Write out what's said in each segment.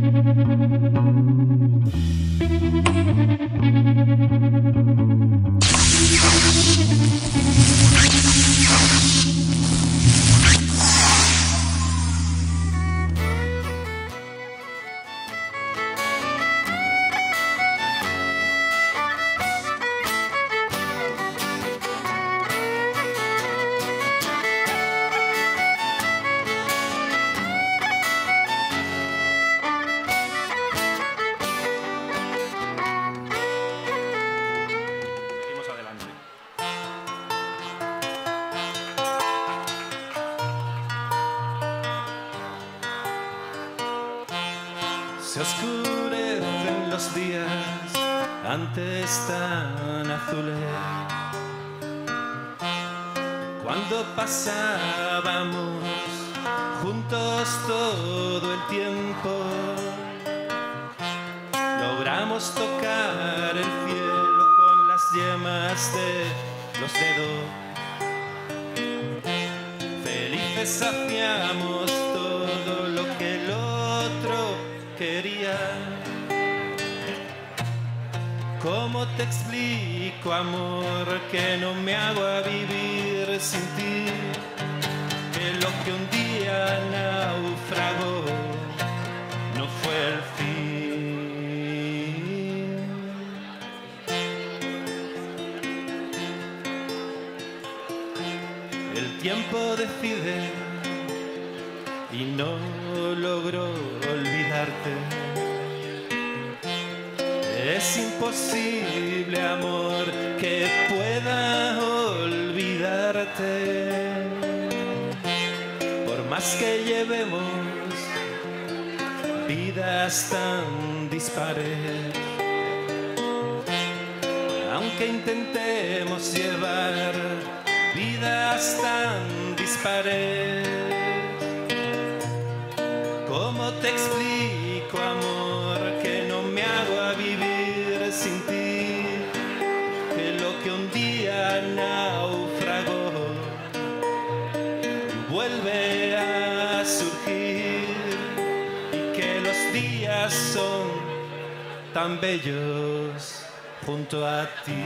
Se oscurecen los días, antes tan azules, cuando pasábamos juntos todo el tiempo. Logramos tocar el cielo con las yemas de los dedos. Felices hacíamos todo lo que el otro quería. ¿Cómo te explico, amor, que no me hago a vivir sin ti? Que lo que un día naufragó no fue el fin. El tiempo decide y no logro olvidarte. Es imposible, amor, que pueda olvidarte. Por más que llevemos vidas tan dispares, aunque intentemos llevar vidas tan dispares, ¿cómo te explico, amor, que no me hago a vivir sin ti? Que lo que un día naufragó vuelve a surgir y que los días son tan bellos junto a ti.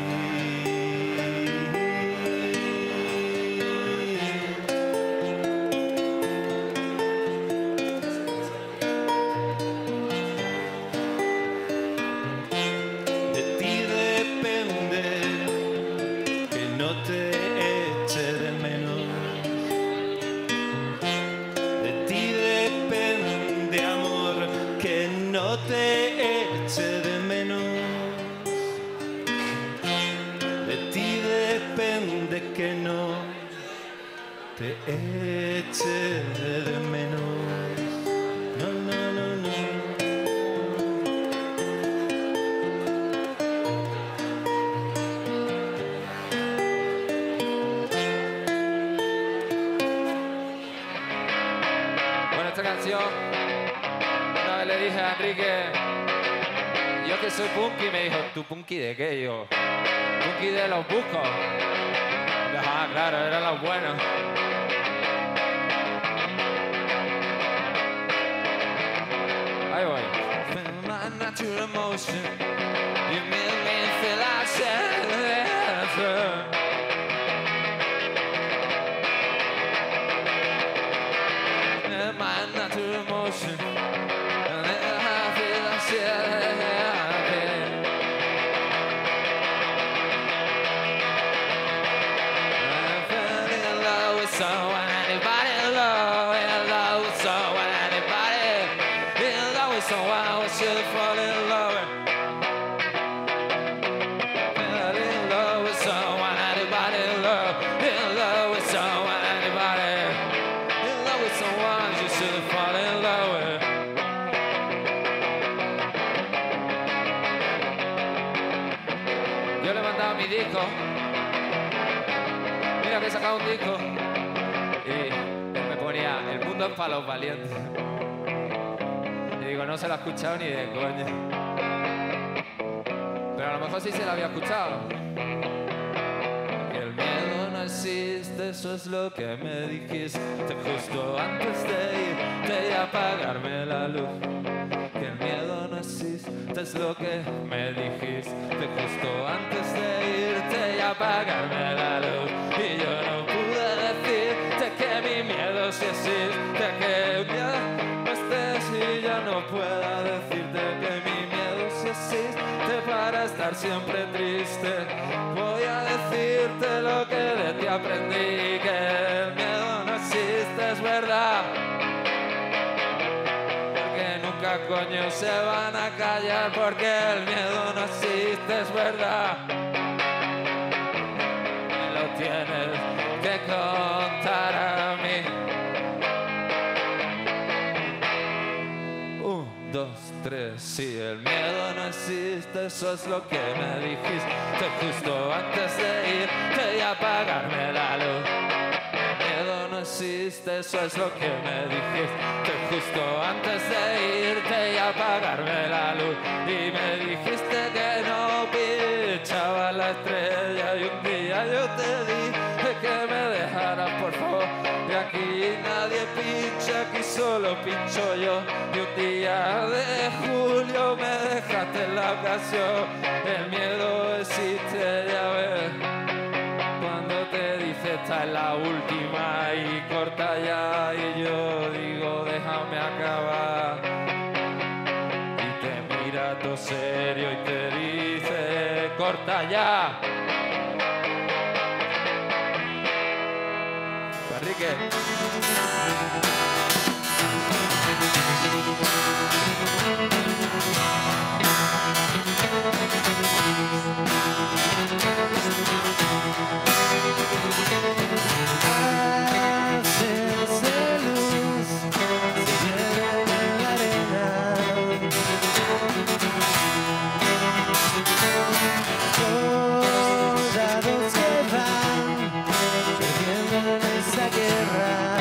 Te eche de menos. No, no, no, no. Bueno, esta canción, una vez le dije a Enrique, yo que soy punky, me dijo, ¿tú punky de qué? Y yo, punky de los buscos. Ah, claro, eran los buenos. Ahí voy. My natural emotion, you make me feel like my natural emotion, and then I feel like someone, anybody in love with someone, anybody in love with someone, we should fall in love with. In love with someone, anybody in love with someone, anybody in love with someone, you should fall in love with. Yo le mandaba mi disco, mira que he sacado un disco. Y él me ponía, el mundo es para los valientes. Y digo, no se lo ha escuchado ni de coña. Pero a lo mejor sí se lo había escuchado. Que el miedo no existe, eso es lo que me dijiste justo antes de irte y apagarme la luz. Que el miedo no existe, es lo que me dijiste justo antes de irte y apagarme la luz. Y yo no pude decirte que mi miedo sí existe, que un día no estés y ya no pueda decirte que mi miedo sí existe para estar siempre triste. Voy a decirte lo que de ti aprendí, que el miedo no existe, es verdad. Porque nunca coño se van a callar, porque el miedo no existe, es verdad. Me lo tienes que contar a mí. 1, 2, 3, si el miedo no existe, eso es lo que me dijiste justo antes de irte y apagarme la luz. El miedo no existe, eso es lo que me dijiste justo antes de irte y apagarme la luz. Y me dijiste que no pinchaba la estrella y un día yo te dije que me dejaras, por favor. Y aquí nadie pincha, aquí solo pincho yo. Y un día de julio me dejaste en la ocasión. El miedo existe, ya ves. Cuando te dice esta es la última y corta ya, y yo digo déjame acabar. Y te mira todo serio y te dice corta ya. Enrique. Soldados que van perdiendo en esta guerra.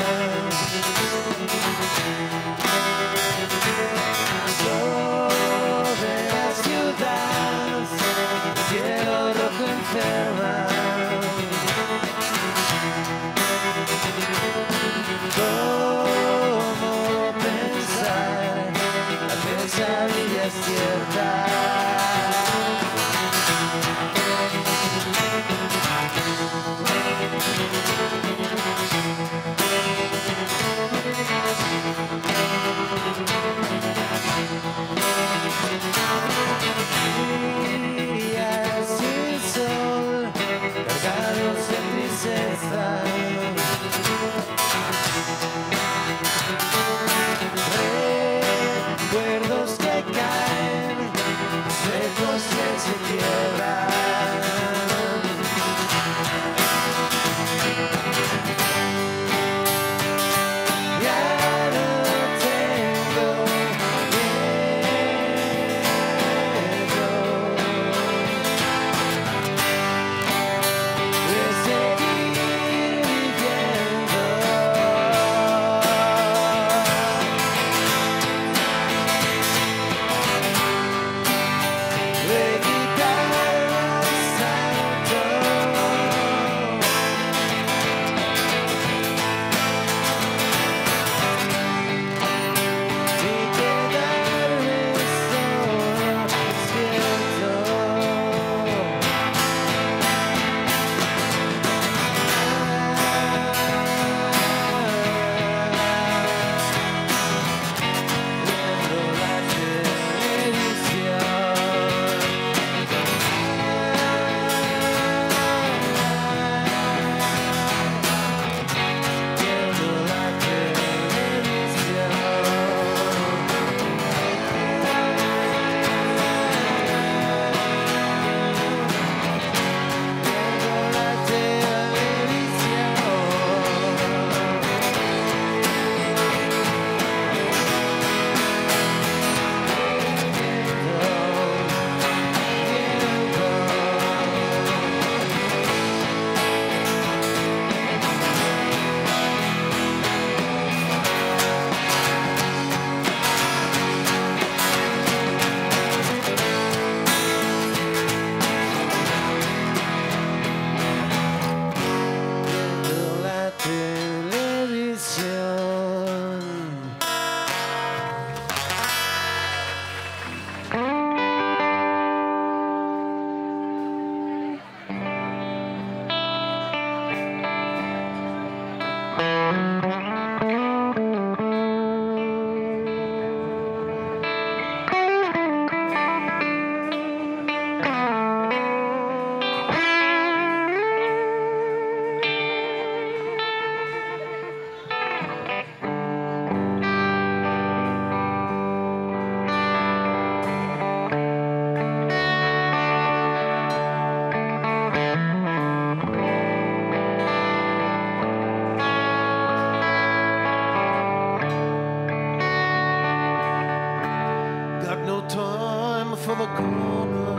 for the corner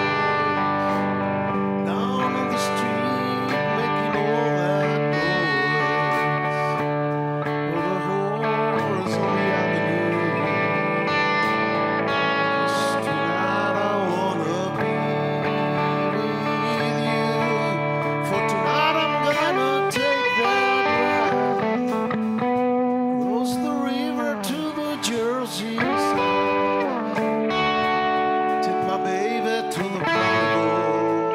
down on the street, making all that noise. Oh, the horrors on the avenue. 'Cause tonight I wanna be with you. For tonight I'm gonna take that ride across the river to the Jersey side. Take my baby to the boardwalk,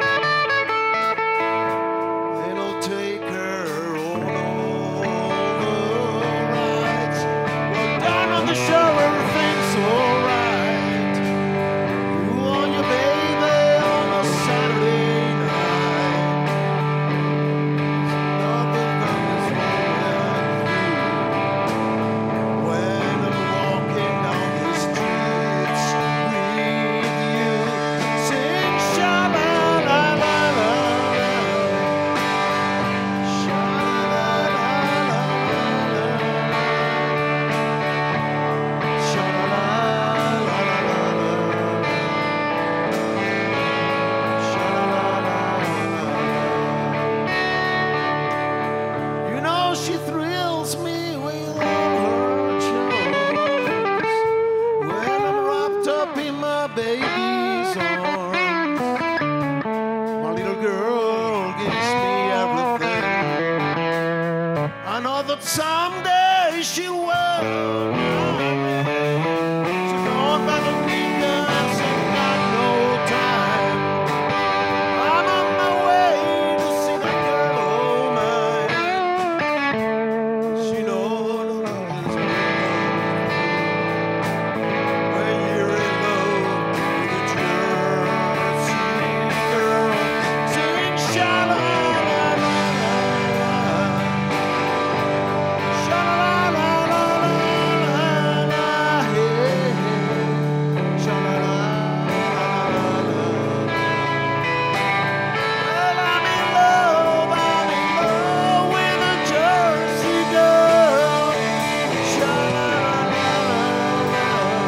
then I'll take her on all the rides. Well, down on the shore everything's alright. You and your baby on a Saturday night. Nothing that is when I'm walking down the streets with you. Sing sha-la-la-la-la, sha-la-la-la-la, sha-la-la-la-la. You know she thrills me with all her charms when I'm wrapped up in my baby's arms. My little girl gives me everything. I know that someday she will. So don't bother me, 'cause I've got no time. I'm on my way to see that girl of mine. She knows when you're in love with a Jersey girl. Sing sha-la-la-la-la, sha-la-la-la-la-la, hey, sha-la-la-la-la-la. Well, I'm in love with a Jersey girl. Sha-la-la-la-la-la,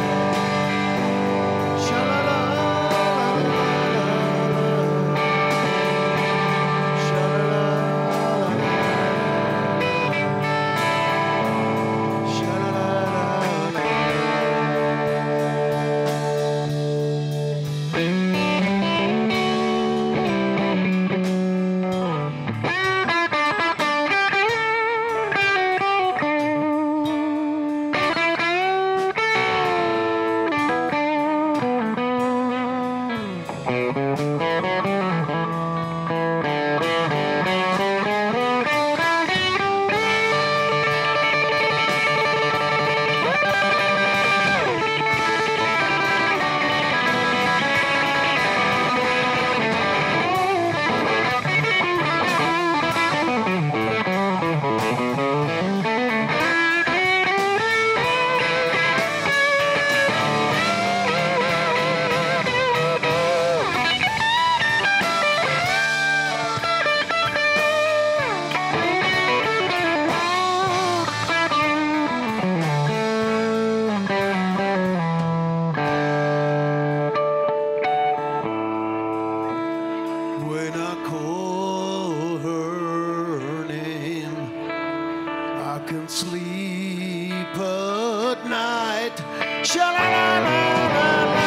when I call her name, I can sleep at night. Sha-la-la-la-la-la,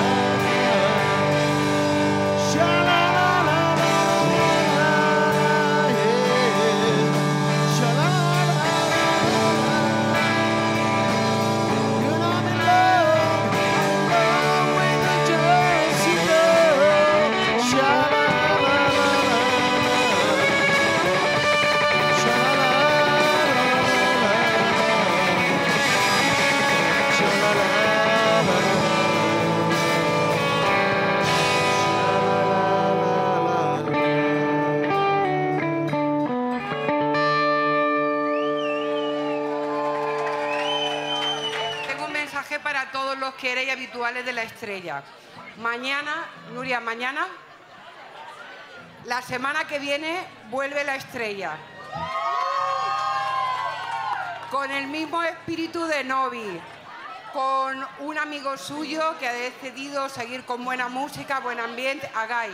sha-la-la-la-la-la, yeah, sha-la-la-la-la. You know I'm in love with a Jersey girl. Sha-la-la-la-la-la, Tengo un mensaje para todos los que erais habituales de La Estrella. Mañana, Nuria, mañana, la semana que viene, vuelve La Estrella. Con el mismo espíritu de Novi, con un amigo suyo que ha decidido seguir con buena música, buen ambiente, Agai.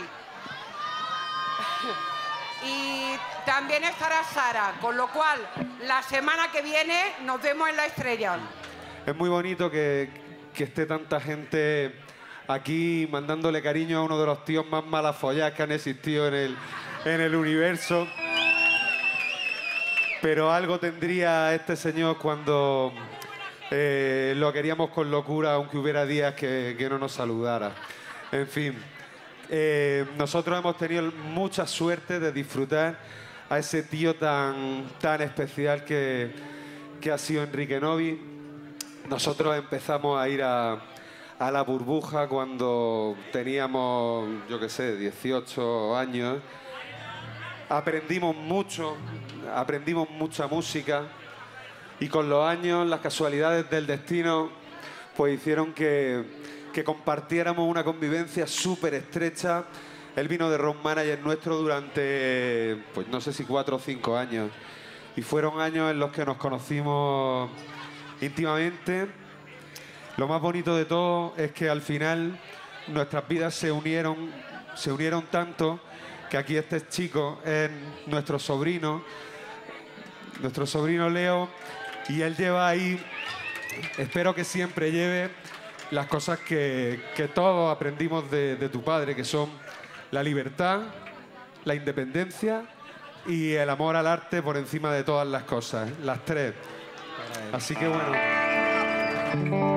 Y también estará Sara, con lo cual la semana que viene nos vemos en La Estrella. Es muy bonito que esté tanta gente aquí mandándole cariño a uno de los tíos más malafollados que han existido en el universo. Pero algo tendría este señor cuando lo queríamos con locura, aunque hubiera días que no nos saludara. En fin, nosotros hemos tenido mucha suerte de disfrutar a ese tío tan especial que ha sido Enrique Novi. Nosotros empezamos a ir a La Burbuja cuando teníamos, yo qué sé, 18 años. Aprendimos mucho, aprendimos mucha música y con los años las casualidades del destino pues hicieron que compartiéramos una convivencia súper estrecha. Él vino de road manager nuestro durante, pues no sé si 4 o 5 años. Y fueron años en los que nos conocimos íntimamente. Lo más bonito de todo es que al final nuestras vidas se unieron tanto que aquí este chico es nuestro sobrino Leo, y él lleva ahí, espero que siempre lleve las cosas que todos aprendimos de tu padre, que son la libertad, la independencia y el amor al arte por encima de todas las cosas, las tres. Así que bueno.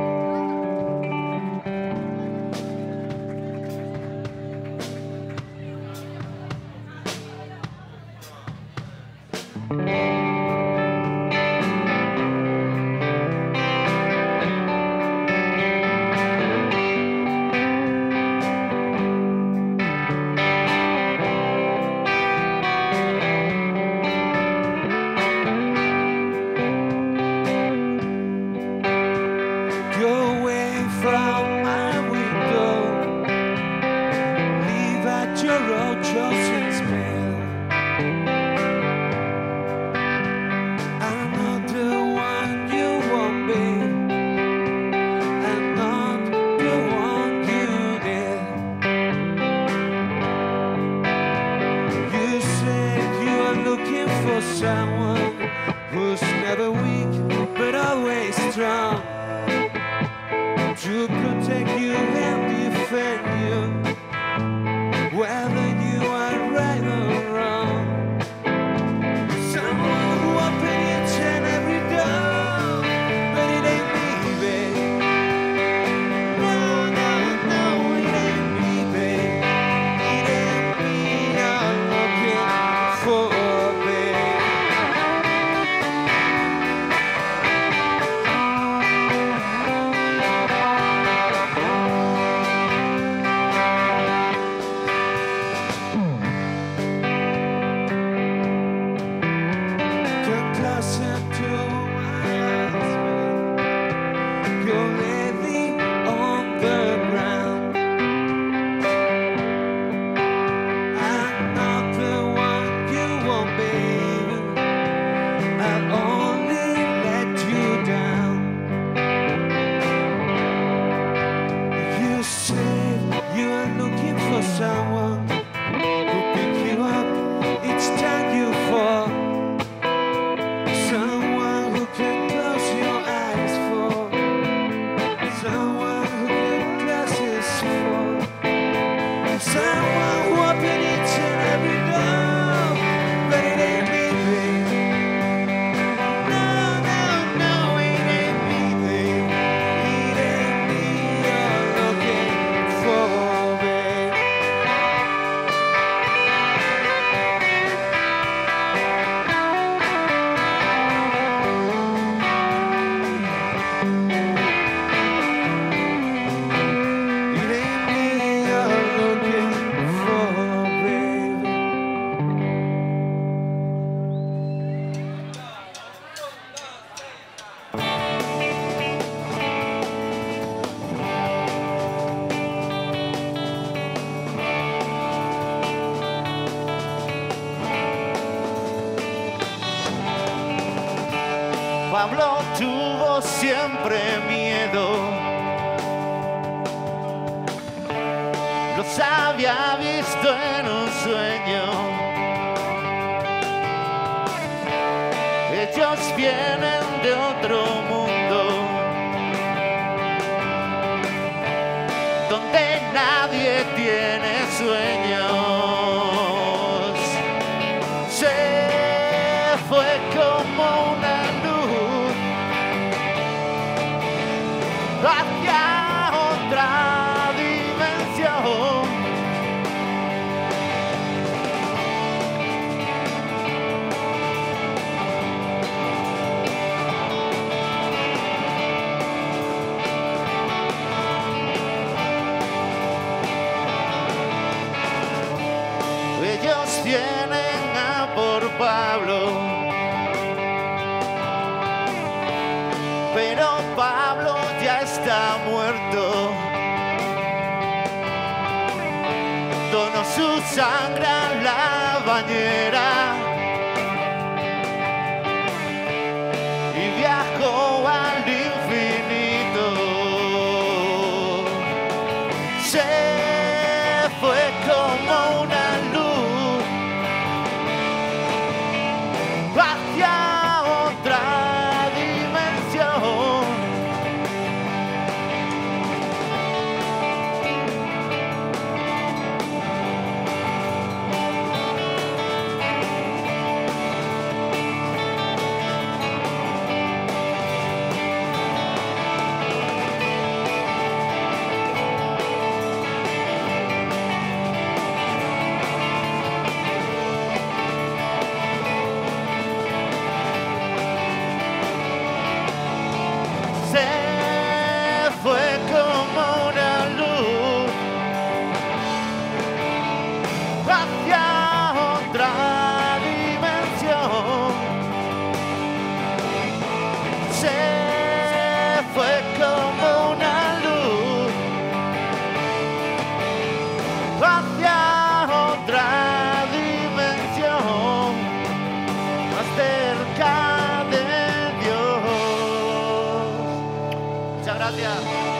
Pablo tuvo siempre miedo. Los había visto en un sueño. Ellos vienen de otro mundo, donde nadie tiene sueños. Se fue como una luz hacia otra dimensión. Ellos vienen a por Pablo, pero Pablo ya está muerto. Donó su sangre a la bañera y viajó al infinito. Se fue como una luz hacia otra dimensión. Se fue como una luz hacia otra dimensión. Se fue como una luz hacia otra dimensión, más cerca de Dios. Muchas gracias.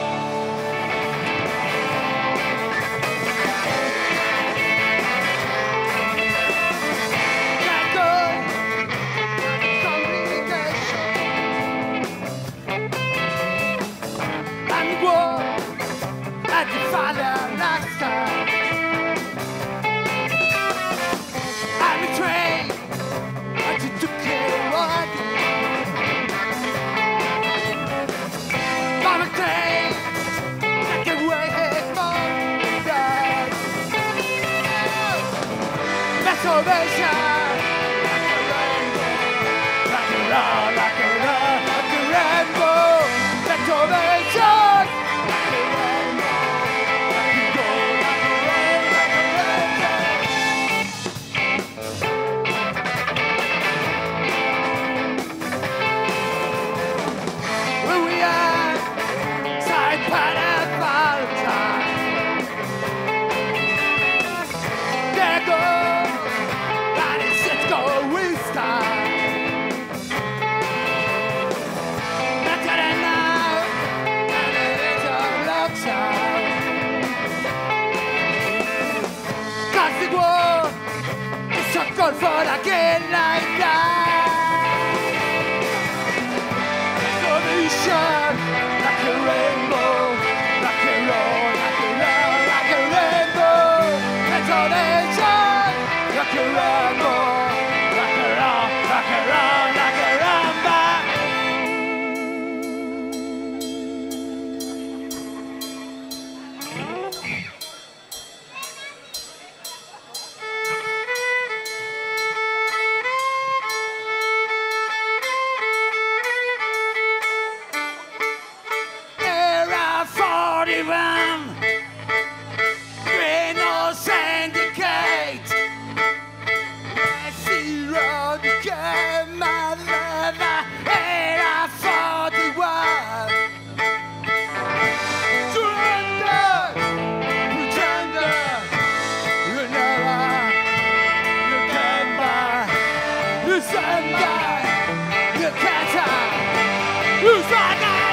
For again like that. Solution like a rainbow, like a roll, like a roll, like a rainbow. Detonation like a rainbow, like a roll, like a roll, like a rumba. Who's like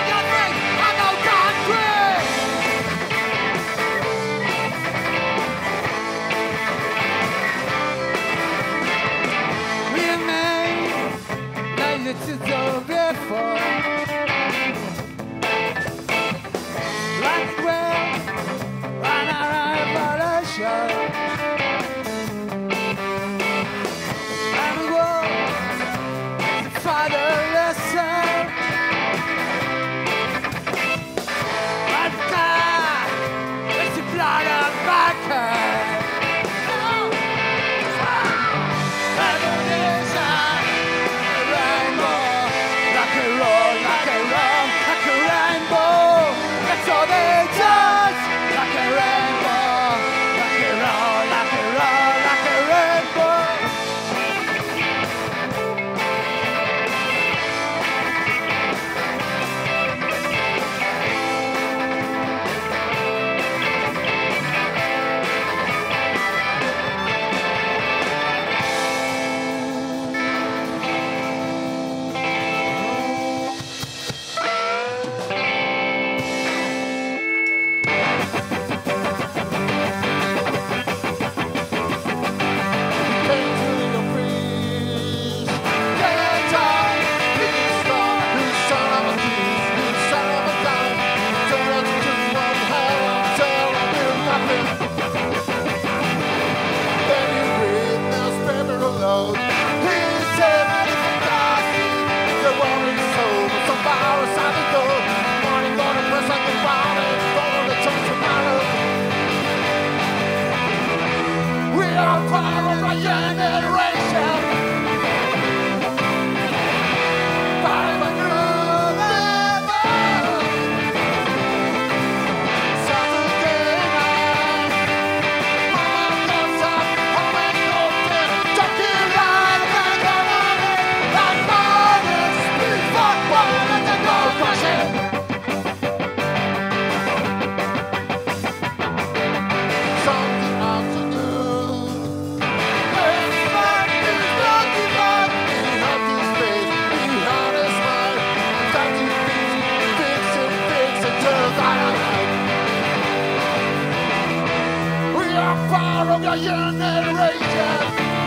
droga generation.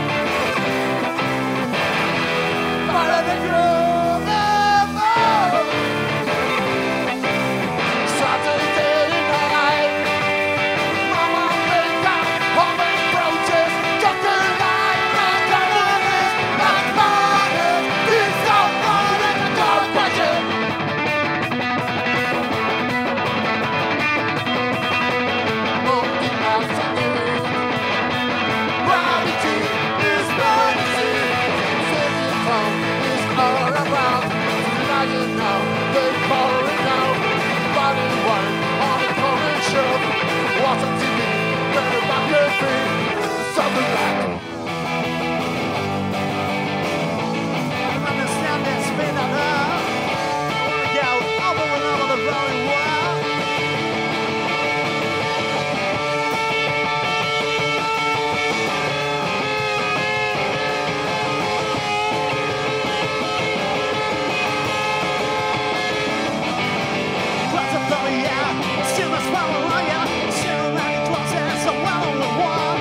Para the groove ever. Saturday night, Mama make up home and protest. Doctor like my government, like mine. This don't run in the dark budget. Monday afternoon, gravity is rising. Sitting home is all around. Lying now, they're pouring out. Body wine on a corner shelf. Watch on TV, better back your feet. Something like I understand this been enough. Go over and over the very well. Still a swallow, yeah. Still like it was as a well on the wall.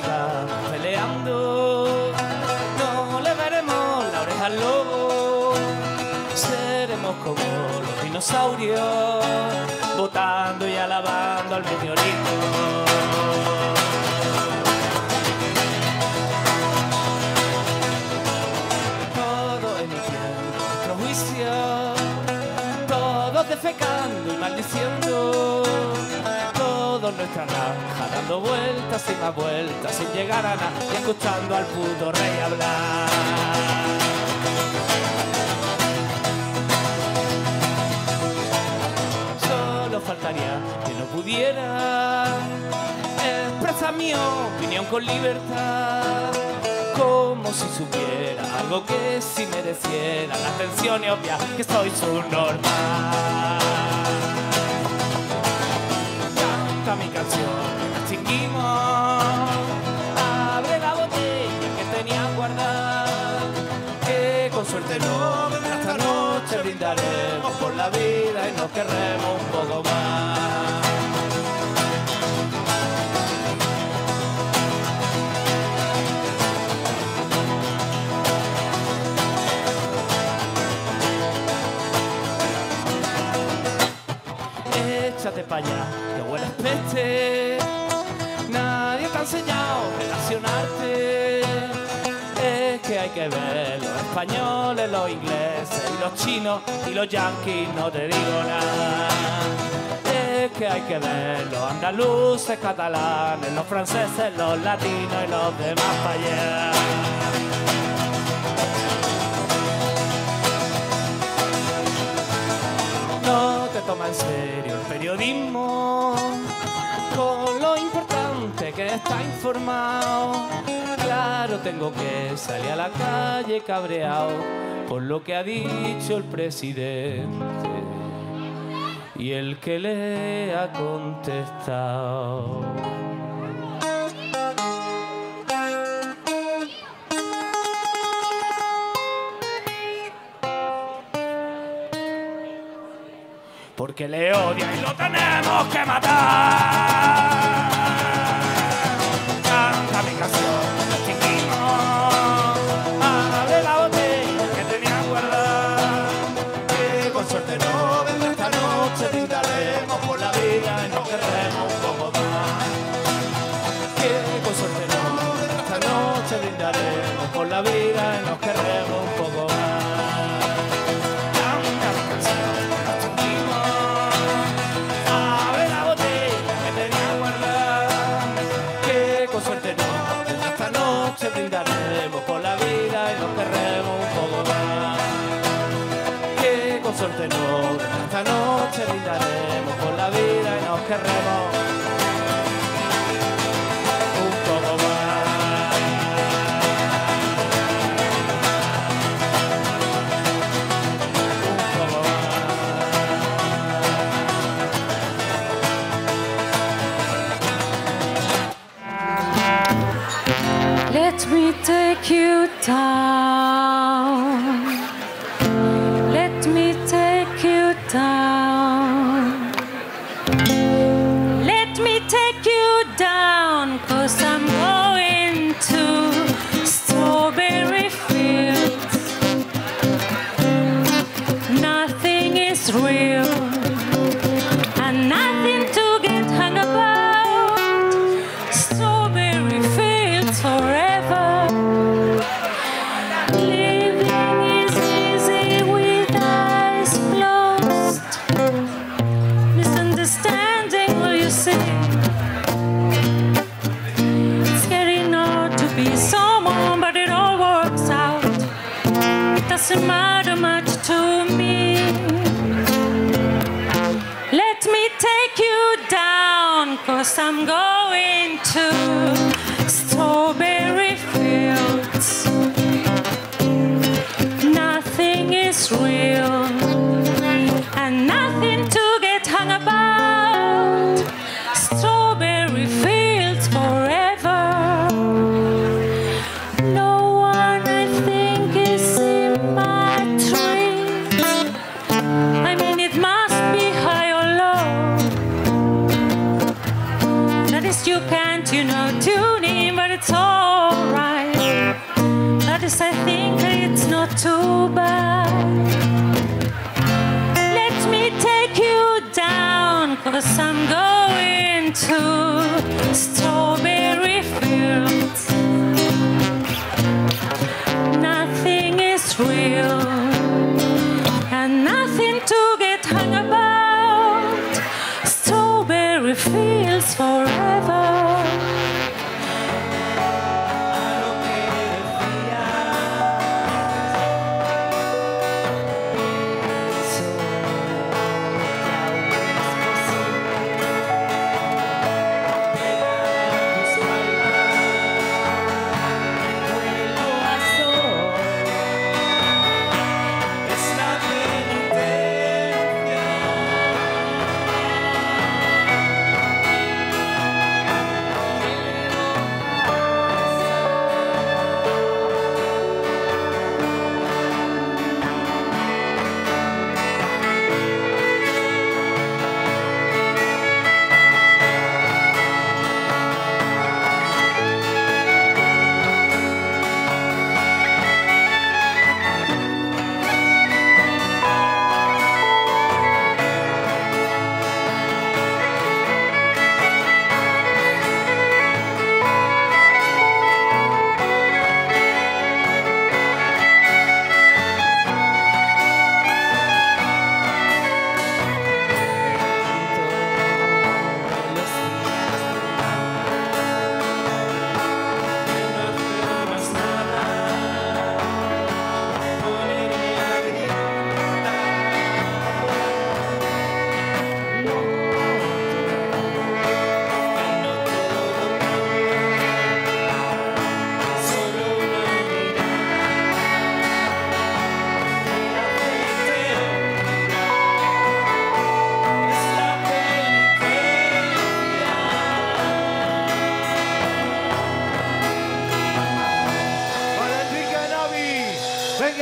estamos peleando. No le veremos la oreja al lobo. Seremos como los dinosaurios, votando y alabando al meteorito. Todo emitiendo nuestro juicio, todos defecando y maldiciendo, todos nuestra granja dando vueltas y más vueltas sin llegar a nada y escuchando al puto rey hablar. Solo faltaría que no pudiera expresar mi opinión con libertad, como si supiera algo que si mereciera la atención y obvia que soy subnormal. Canta mi canción, la extinguimos, abre la botella que tenía guardada, que con suerte no vendrá esta noche, brindaremos por la vida y nos querremos un poco más. Échate pa' allá, que hueles peste. Nadie te ha enseñado a relacionarte. Es que hay que ver los españoles, los ingleses y los chinos y los yanquis, no te digo nada. Es que hay que ver los andaluces, catalanes, los franceses, los latinos y los demás pa' allá. No te toma en serio el periodismo, con lo importante que está informado. Claro, tengo que salir a la calle cabreado por lo que ha dicho el presidente y el que le ha contestado. Porque le odia y lo tenemos que matar. Canta mi canción, la extinguimos, abre la botella que tenía guardada, que con suerte no vendrá esta noche, brindaremos por la vida y nos querremos un poco más. Que con suerte no vendrá esta noche, brindaremos por la vida y nos querremos un poco más. Brindaremos por la vida y nos querremos un poco más. Que con suerte no, esta noche brindaremos por la vida y nos querremos un poco más. Un poco más. Let me take you down. Let me take you down. Let me take you down, 'cause I'm going to strawberry fields. Nothing is real and nothing to get hung about. Strawberry fields forever. Living is easy with eyes closed. Misunderstanding, will you see? It's getting old to be someone, but it all works out. It doesn't matter much to me. Let me take you down, 'cause I'm going to strawberry fields. Nothing is real and nothing to get hung about. Strawberry fields forever. No one, I think, is in my dreams. I mean, it must be high or low. That is, you can't, you know, do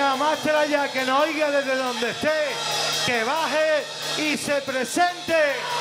Venga, mástera ya, que no oiga desde donde esté, que baje y se presente.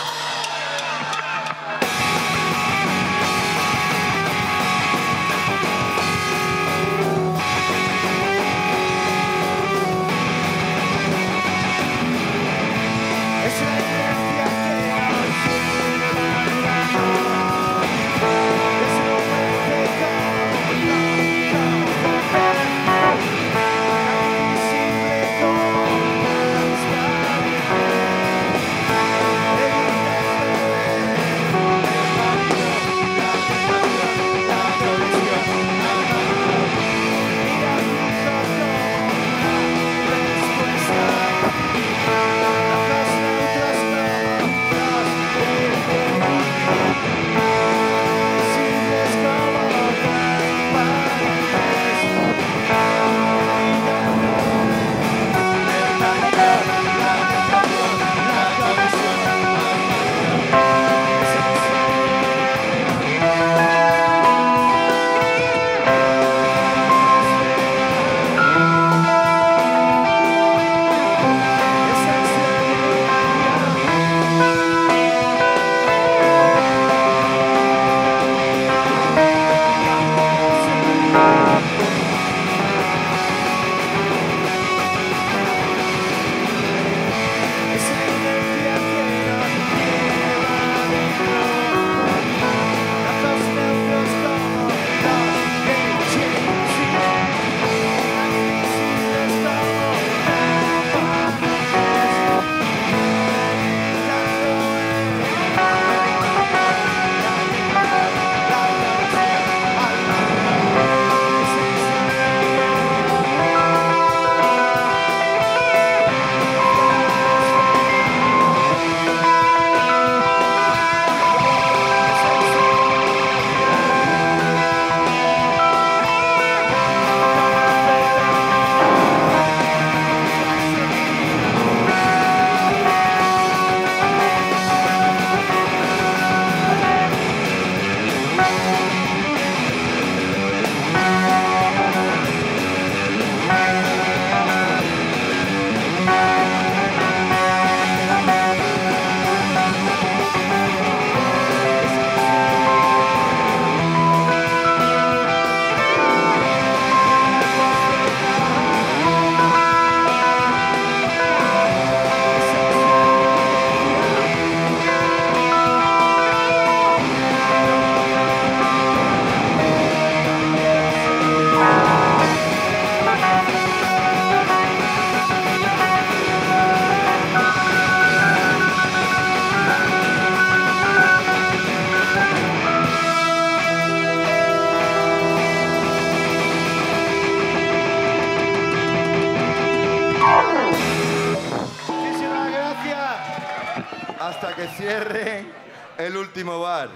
Hasta que cierren el último bar.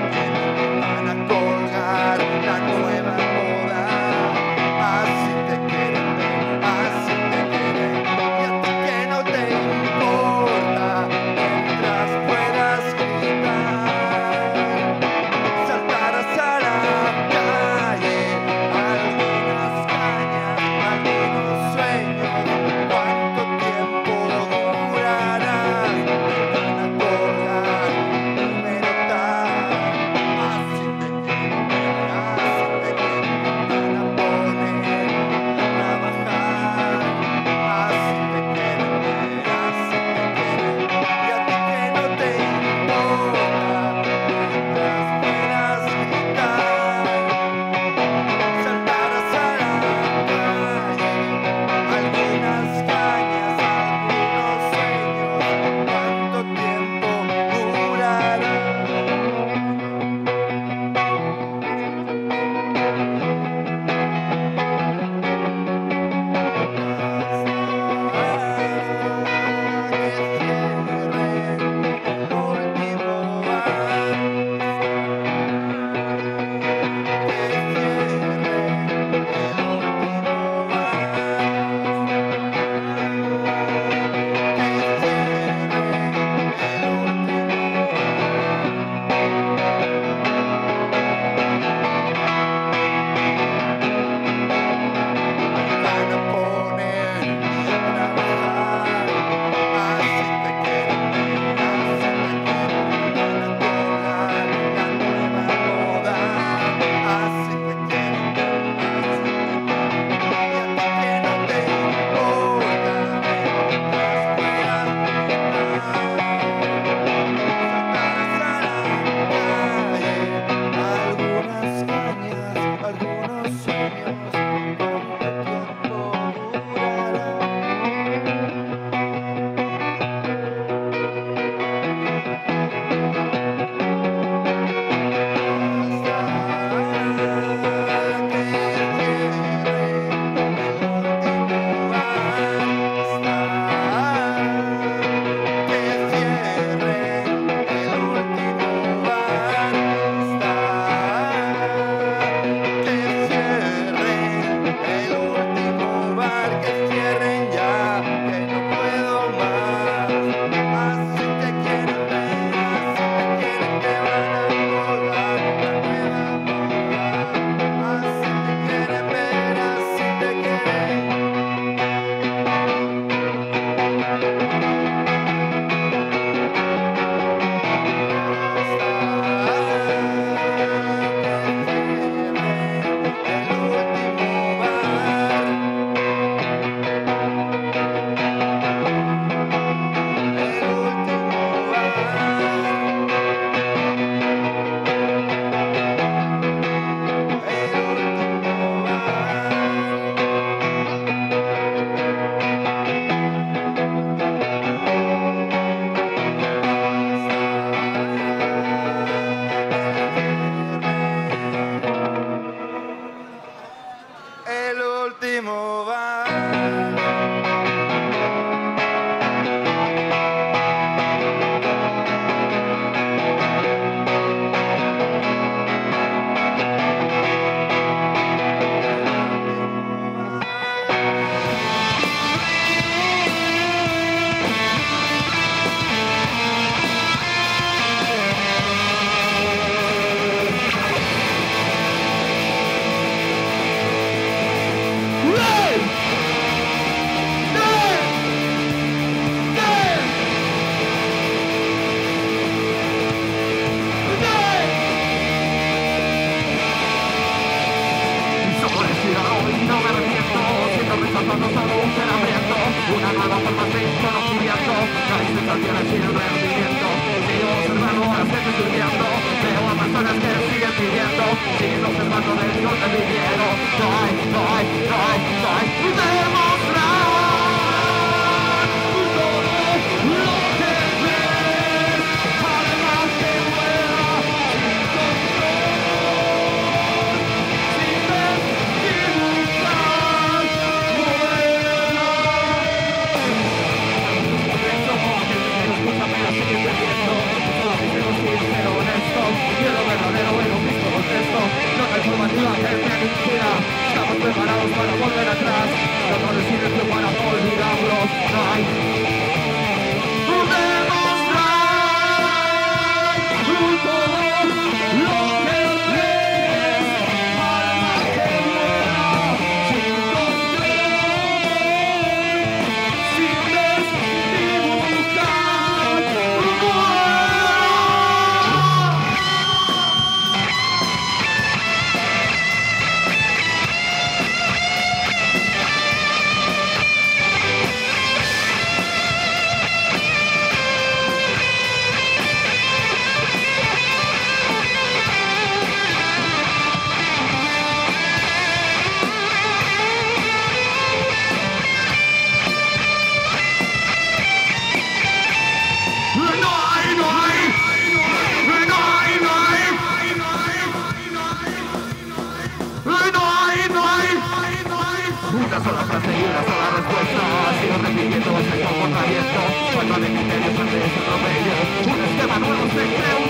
Van a colgar la nueva moda, así te no hay sensaciones sin un rendimiento. Sigo observando a las gentes durmiendo, veo a personas que siguen viviendo, siguen observando de Dios del viviendo. No hay demostrar todo lo que ves, además que vuela sin control, sin desdibujar, escúchame, sigue bebiendo, sincero, honesto, y lo verdadero en un mismo contexto, no hay formativa que me inspira, estamos preparados para volver atrás, no nos silencio para olvidarlos, no hay demostrar todo lo que ves, alma que vuela, sin control, sin desdibujar, una sola frase y una sola respuesta. Sigo repitiendo ese comportamiento. Falta de criterios ante ese atropello. Un esquema nuevo se crea.